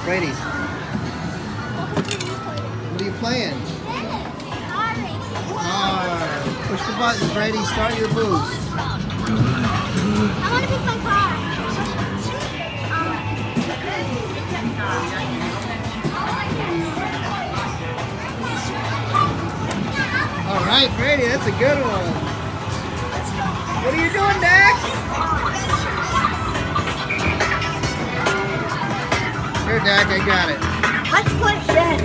Brady, what are you playing? Push the button, Brady. Start your boost. I want to pick my car. All right, Brady, that's a good one. What are you doing, Dak? Here, Dak, I got it. Let's push it.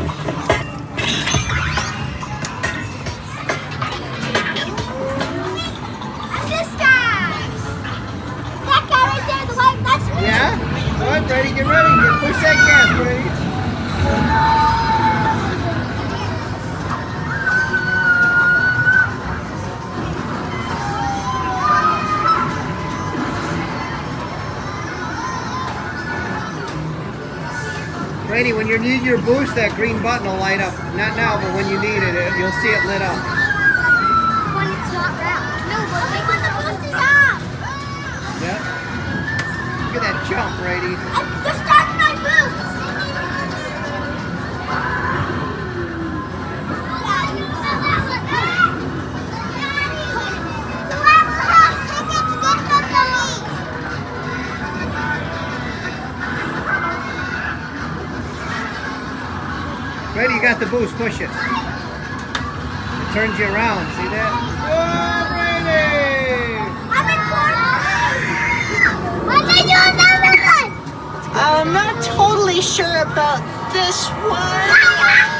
Yeah? All right, Brady, get ready. Push that gas, Brady. Brady, when you need your boost, that green button will light up. Not now, but when you need it, you'll see it lit up. When it's not round. No, but when the boost is on. Yep. Look at that jump, Brady. Just start my boost. Brady, you got the boost. Push it. It turns you around. See that? Oh, Brady! I'm in fourth. What are you doing? I'm not totally sure about this one.